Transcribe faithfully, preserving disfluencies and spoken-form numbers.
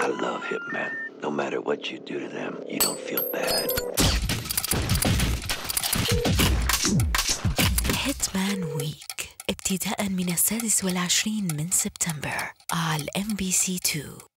I love Hitman. No matter what you do to them, you don't feel bad. هيتمان ويك ابتداء من السادس والعشرين من سبتمبر على إم بي سي تو.